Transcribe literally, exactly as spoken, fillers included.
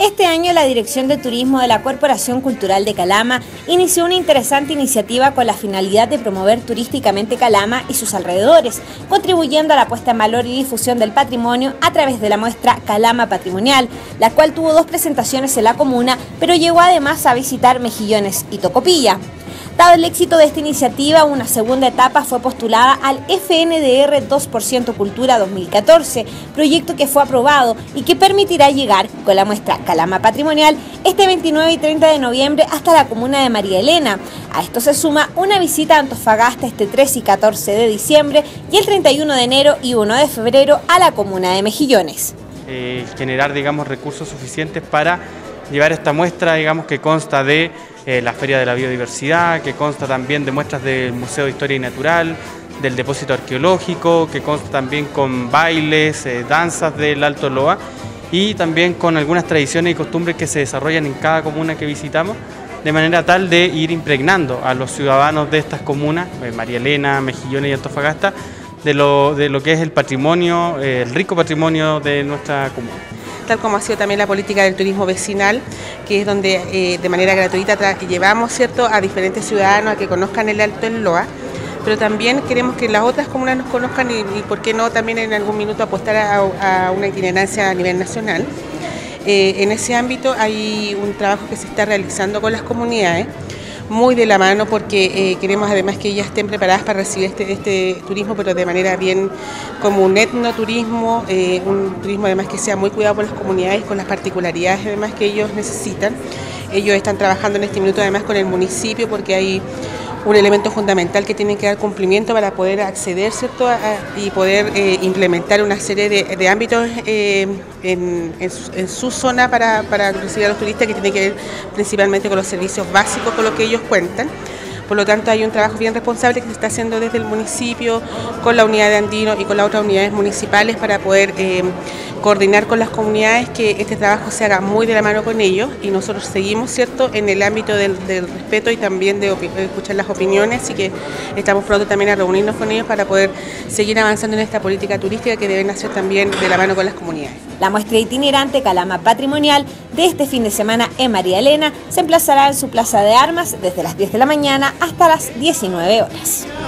Este año la Dirección de Turismo de la Corporación Cultural de Calama inició una interesante iniciativa con la finalidad de promover turísticamente Calama y sus alrededores, contribuyendo a la puesta en valor y difusión del patrimonio a través de la muestra Calama Patrimonial, la cual tuvo dos presentaciones en la comuna, pero llegó además a visitar Mejillones y Tocopilla. Dado el éxito de esta iniciativa, una segunda etapa fue postulada al F N D R dos por ciento Cultura dos mil catorce, proyecto que fue aprobado y que permitirá llegar con la muestra Calama Patrimonial este veintinueve y treinta de noviembre hasta la comuna de María Elena. A esto se suma una visita a Antofagasta este trece y catorce de diciembre y el treinta y uno de enero y uno de febrero a la comuna de Mejillones. Eh, generar, digamos, recursos suficientes para llevar esta muestra, digamos, que consta de eh, la Feria de la Biodiversidad, que consta también de muestras del Museo de Historia y Natural, del Depósito Arqueológico, que consta también con bailes, eh, danzas del Alto Loa y también con algunas tradiciones y costumbres que se desarrollan en cada comuna que visitamos, de manera tal de ir impregnando a los ciudadanos de estas comunas, eh, María Elena, Mejillones y Antofagasta, de lo, de lo que es el patrimonio, eh, el rico patrimonio de nuestra comuna. Tal como ha sido también la política del turismo vecinal, que es donde eh, de manera gratuita llevamos, ¿cierto?, a diferentes ciudadanos a que conozcan el Alto Loa, pero también queremos que las otras comunas nos conozcan y, y por qué no también en algún minuto apostar a, a una itinerancia a nivel nacional. Eh, en ese ámbito hay un trabajo que se está realizando con las comunidades, muy de la mano, porque eh, queremos además que ellas estén preparadas para recibir este, este turismo, pero de manera bien como un etnoturismo, eh, un turismo además que sea muy cuidado por las comunidades, con las particularidades además que ellos necesitan. Ellos están trabajando en este minuto además con el municipio, porque hay un elemento fundamental que tienen que dar cumplimiento para poder acceder, ¿cierto?, a, a, y poder eh, implementar una serie de, de ámbitos eh, en, en, su, en su zona para, para recibir a los turistas, que tiene que ver principalmente con los servicios básicos con los que ellos cuentan. Por lo tanto, hay un trabajo bien responsable que se está haciendo desde el municipio, con la unidad de Andino y con las otras unidades municipales, para poder eh, coordinar con las comunidades que este trabajo se haga muy de la mano con ellos, y nosotros seguimos, ¿cierto?, en el ámbito del, del respeto y también de, de escuchar las opiniones, así que estamos pronto también a reunirnos con ellos para poder seguir avanzando en esta política turística que deben hacer también de la mano con las comunidades. La muestra itinerante Calama Patrimonial de este fin de semana en María Elena se emplazará en su plaza de armas desde las diez de la mañana hasta las diecinueve horas.